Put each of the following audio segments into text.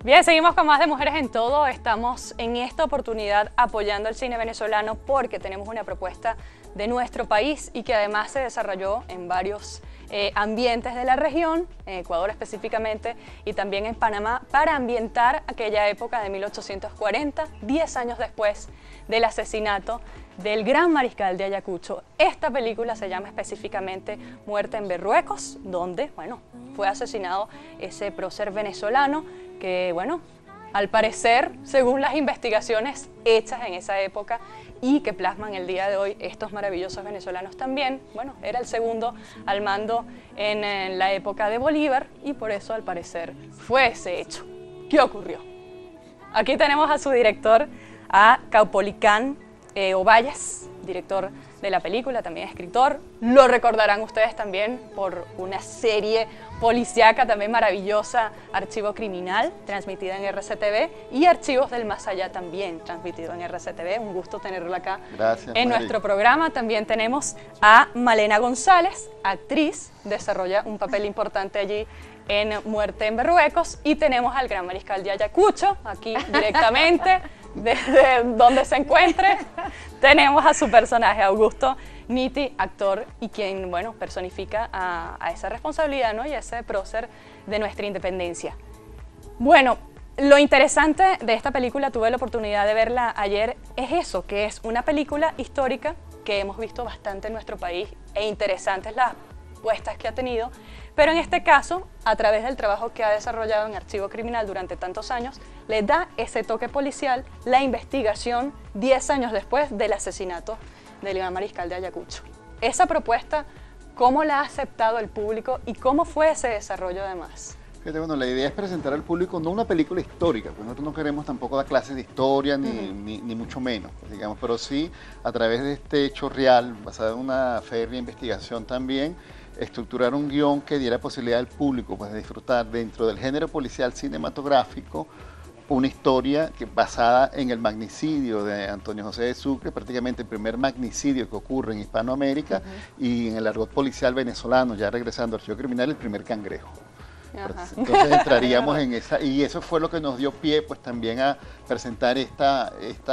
Bien, seguimos con más de Mujeres en Todo. Estamos en esta oportunidad apoyando el cine venezolano porque tenemos una propuesta de nuestro país y que además se desarrolló en varios ambientes de la región, en Ecuador específicamente, y también en Panamá, para ambientar aquella época de 1840, 10 años después del asesinato del gran mariscal de Ayacucho. Esta película se llama específicamente Muerte en Berruecos, donde, bueno, fue asesinado ese prócer venezolano que, bueno, al parecer, según las investigaciones hechas en esa época y que plasman el día de hoy estos maravillosos venezolanos también, bueno, era el segundo al mando en la época de Bolívar y por eso, al parecer, fue ese hecho. ¿Qué ocurrió? Aquí tenemos a su director, a Caupolicán Ovalles, director de la película, también escritor. Lo recordarán ustedes también por una serie policíaca también maravillosa, Archivo Criminal, transmitida en RCTV, y Archivos del Más Allá también, transmitido en RCTV. Un gusto tenerlo acá. Gracias, en nuestro programa. También tenemos a Malena González, actriz, desarrolla un papel importante allí en Muerte en Berruecos, y tenemos al gran mariscal de Ayacucho, aquí directamente, desde donde se encuentre. Tenemos a su personaje, Augusto Nitti, actor, y quien, bueno, personifica a esa responsabilidad, ¿no? Y a ese prócer de nuestra independencia. Bueno, lo interesante de esta película, tuve la oportunidad de verla ayer, es eso, que es una película histórica que hemos visto bastante en nuestro país, e interesantes las puestas que ha tenido, pero en este caso, a través del trabajo que ha desarrollado en Archivo Criminal durante tantos años, le da ese toque policial, la investigación 10 años después del asesinato del gran mariscal de Ayacucho. Esa propuesta, ¿cómo la ha aceptado el público y cómo fue ese desarrollo además? Fíjate, bueno, la idea es presentar al público no una película histórica, porque nosotros no queremos tampoco dar clases de historia, ni mucho menos, digamos, pero sí a través de este hecho real, basado en una férrea investigación también, estructurar un guión que diera posibilidad al público pues, de disfrutar dentro del género policial cinematográfico una historia que, basada en el magnicidio de Antonio José de Sucre, prácticamente el primer magnicidio que ocurre en Hispanoamérica, y en el argot policial venezolano, ya regresando al Archivo Criminal, el primer cangrejo. Entonces entraríamos en esa, y eso fue lo que nos dio pie pues también a presentar esta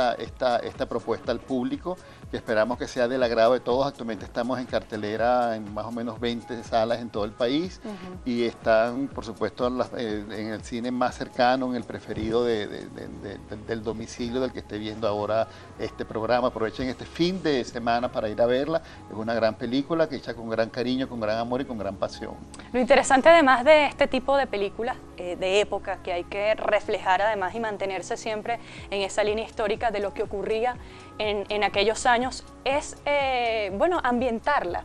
propuesta al público, que esperamos que sea del agrado de todos. Actualmente estamos en cartelera en más o menos 20 salas en todo el país, y están por supuesto en el cine más cercano, en el preferido del domicilio del que esté viendo ahora este programa. Aprovechen este fin de semana para ir a verla. Es una gran película que hecha con gran cariño, con gran amor y con gran pasión. Lo interesante además de este tipo de películas de época, que hay que reflejar además y mantenerse siempre en esa línea histórica de lo que ocurría en aquellos años, es bueno, ambientarla.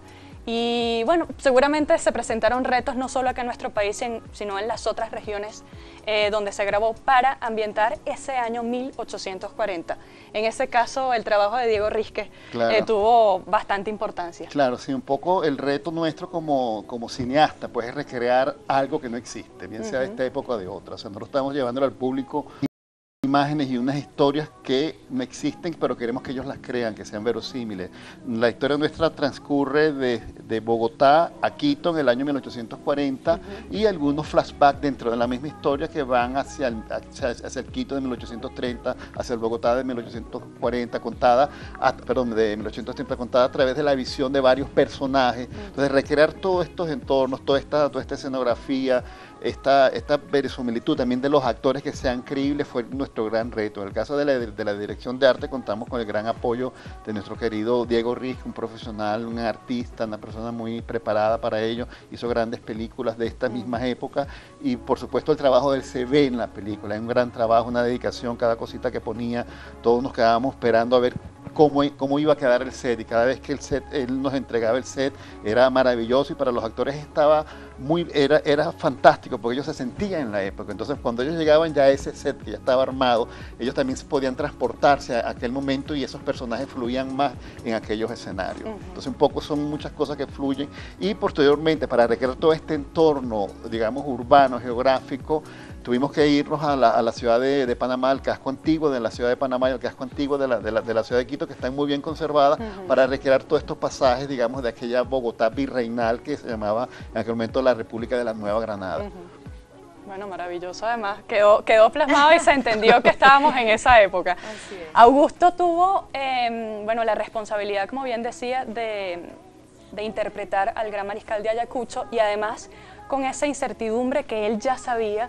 Y bueno, seguramente se presentaron retos no solo acá en nuestro país, sino en las otras regiones donde se grabó, para ambientar ese año 1840. En ese caso, el trabajo de Diego Risque tuvo bastante importancia. Claro, sí, un poco el reto nuestro como cineasta, pues, es recrear algo que no existe, bien sea de esta época o de otra. O sea, nosotros estamos llevándolo al público imágenes y unas historias que no existen, pero queremos que ellos las crean, que sean verosímiles. La historia nuestra transcurre de Bogotá a Quito en el año 1840, y algunos flashbacks dentro de la misma historia que van hacia el Quito de 1830, hacia el Bogotá de 1840, de 1830, contada a través de la visión de varios personajes. Entonces, recrear todos estos entornos, toda esta escenografía, esta verosimilitud también de los actores, que sean creíbles, fue nuestro gran reto. En el caso de la dirección de arte, contamos con el gran apoyo de nuestro querido Diego Risque, un profesional, un artista, una persona muy preparada para ello. Hizo grandes películas de esta misma época, y por supuesto el trabajo del se ve en la película. Hay un gran trabajo, una dedicación, cada cosita que ponía, todos nos quedábamos esperando a ver cómo iba a quedar el set, y cada vez que él nos entregaba el set era maravilloso, y para los actores era fantástico, porque ellos se sentían en la época. Entonces, cuando ellos llegaban ya a ese set que ya estaba armado, ellos también podían transportarse a aquel momento, y esos personajes fluían más en aquellos escenarios. Entonces, un poco son muchas cosas que fluyen, y posteriormente, para recrear todo este entorno, digamos, urbano, geográfico, tuvimos que irnos a la ciudad de Panamá, al casco antiguo de la ciudad de Panamá y al casco antiguo de la ciudad de Quito, que están muy bien conservadas, para recrear todos estos pasajes, digamos, de aquella Bogotá virreinal que se llamaba en aquel momento la República de la Nueva Granada. Bueno, maravilloso además, quedó plasmado y se entendió que estábamos en esa época. Así es. Augusto tuvo, bueno, la responsabilidad, como bien decía, de interpretar al gran mariscal de Ayacucho y además con esa incertidumbre que él ya sabía,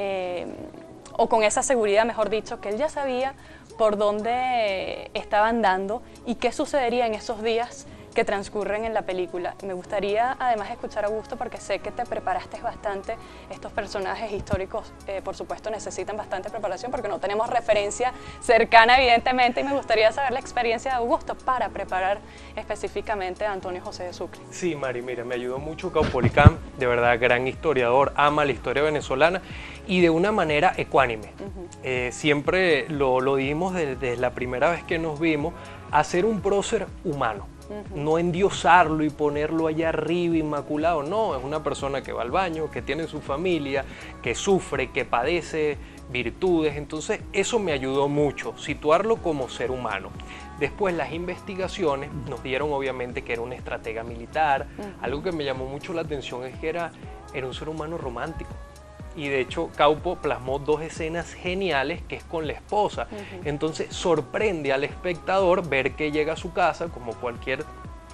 o con esa seguridad, mejor dicho, que él ya sabía por dónde estaban dando y qué sucedería en esos días que transcurren en la película. Me gustaría además escuchar a Augusto porque sé que te preparaste bastante. Estos personajes históricos, por supuesto, necesitan bastante preparación porque no tenemos referencia cercana, evidentemente, y me gustaría saber la experiencia de Augusto para preparar específicamente a Antonio José de Sucre. Sí, Mari, mira, me ayudó mucho Caupolicán, de verdad, gran historiador, ama la historia venezolana y de una manera ecuánime. Siempre lo dijimos desde la primera vez que nos vimos, hacer un prócer humano. No endiosarlo y ponerlo allá arriba inmaculado, no, es una persona que va al baño, que tiene su familia, que sufre, que padece virtudes, entonces eso me ayudó mucho, situarlo como ser humano. Después las investigaciones nos dieron obviamente que era un estratega militar, algo que me llamó mucho la atención es que era un ser humano romántico. Y de hecho Caupo plasmó dos escenas geniales que es con la esposa. Entonces sorprende al espectador ver que llega a su casa como cualquier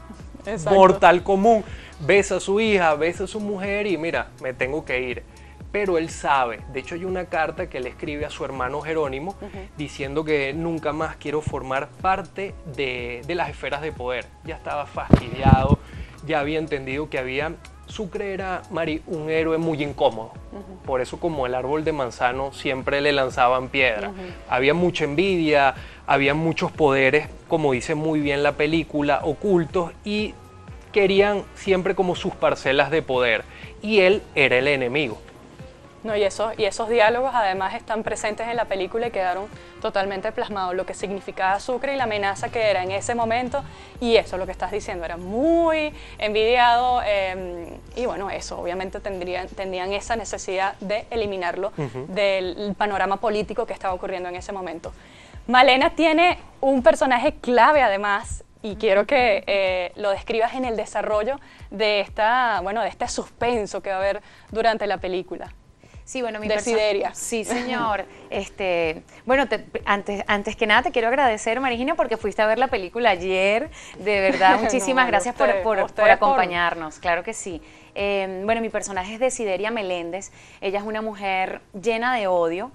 mortal común, besa a su hija, besa a su mujer y mira, me tengo que ir. Pero él sabe, de hecho hay una carta que él escribe a su hermano Jerónimo diciendo que nunca más quiero formar parte de las esferas de poder. Ya estaba fastidiado, ya había entendido que Sucre era, Mari, un héroe muy incómodo. Por eso como el árbol de manzano siempre le lanzaban piedra. Había mucha envidia, había muchos poderes, como dice muy bien la película, ocultos y querían siempre como sus parcelas de poder. Y él era el enemigo. No, y esos diálogos además están presentes en la película y quedaron totalmente plasmados, lo que significaba Sucre y la amenaza que era en ese momento, y eso lo que estás diciendo, era muy envidiado, y bueno, eso obviamente tendrían esa necesidad de eliminarlo del panorama político que estaba ocurriendo en ese momento. Malena tiene un personaje clave además, y quiero que lo describas en el desarrollo de este suspenso que va a haber durante la película. Sí, bueno, Desideria. Sí, señor. Bueno, antes que nada te quiero agradecer, Marigina, porque fuiste a ver la película ayer. De verdad, muchísimas gracias por acompañarnos. Claro que sí. Bueno, mi personaje es Desideria Meléndez. Ella es una mujer llena de odio.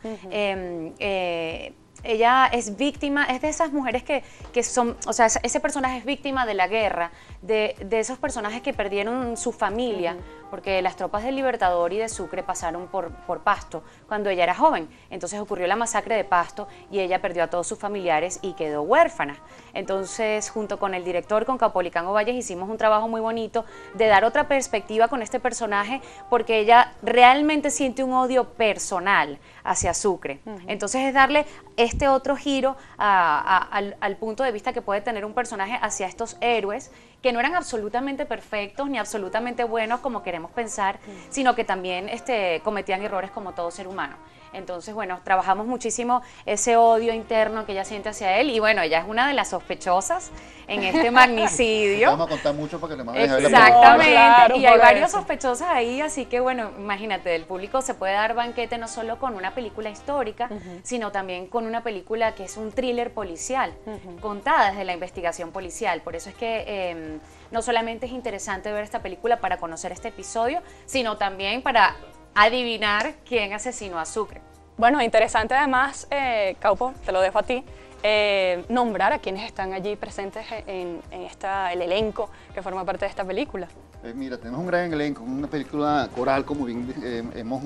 Ella es víctima, es de esas mujeres que son, o sea, ese personaje es víctima de la guerra, de esos personajes que perdieron su familia, porque las tropas del Libertador y de Sucre pasaron por Pasto cuando ella era joven. Entonces ocurrió la masacre de Pasto y ella perdió a todos sus familiares y quedó huérfana. Entonces, junto con el director, con Caupolicán Ovalles, hicimos un trabajo muy bonito de dar otra perspectiva con este personaje, porque ella realmente siente un odio personal hacia Sucre. Entonces es darle este otro giro al punto de vista que puede tener un personaje hacia estos héroes que no eran absolutamente perfectos ni absolutamente buenos como queremos pensar, sino que también cometían errores como todo ser humano. Entonces, bueno, trabajamos muchísimo ese odio interno que ella siente hacia él y bueno, ella es una de las sospechosas en este magnicidio. Vamos a contar mucho para que le manden a ver la Exactamente, Claro, y hay por varios eso. sospechosos ahí, así que bueno, imagínate, el público se puede dar banquete no solo con una película histórica, sino también con una película que es un thriller policial, contada desde la investigación policial. Por eso es que no solamente es interesante ver esta película para conocer este episodio, sino también para adivinar quién asesinó a Sucre. Bueno, interesante además, Caupo, te lo dejo a ti, nombrar a quienes están allí presentes en el elenco que forma parte de esta película. Mira, tenemos un gran elenco, una película coral, como bien hemos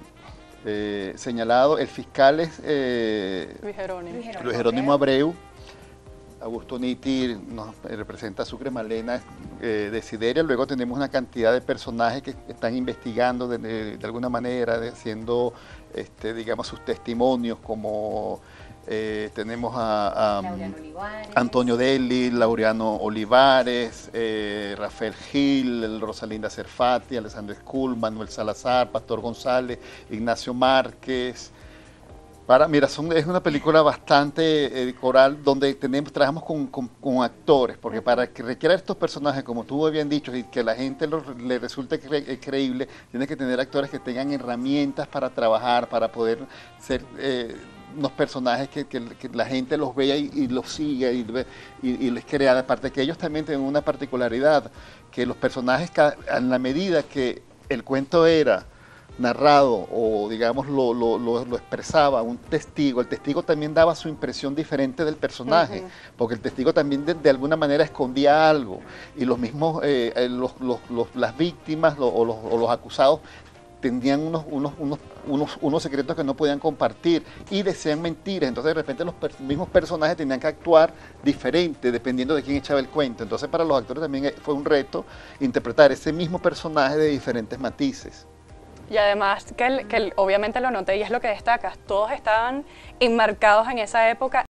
señalado. El fiscal es Luis Jerónimo. Luis Jerónimo Abreu. Augusto Nitti nos representa a Sucre, Malena Desideria. Luego tenemos una cantidad de personajes que están investigando de alguna manera, haciendo digamos sus testimonios, como tenemos a Antonio Delli, Laureano Olivares, Rafael Gil, Rosalinda Cerfati, Alessandro Skull, Manuel Salazar, Pastor González, Ignacio Márquez. Mira, es una película bastante coral donde trabajamos con actores, porque para que requiera estos personajes, como tú habían dicho, y que la gente le resulte creíble, tiene que tener actores que tengan herramientas para trabajar, para poder ser unos personajes que la gente los vea y los siga y les crea. Aparte que ellos también tienen una particularidad, que los personajes, en la medida que el cuento era narrado o digamos lo expresaba un testigo, el testigo también daba su impresión diferente del personaje, porque el testigo también de alguna manera escondía algo, y los mismos, las víctimas o los acusados tenían unos secretos que no podían compartir y decían mentiras, entonces de repente los mismos personajes tenían que actuar diferente dependiendo de quién echaba el cuento. Entonces para los actores también fue un reto interpretar ese mismo personaje de diferentes matices. Y además, que obviamente lo noté y es lo que destacas, todos estaban enmarcados en esa época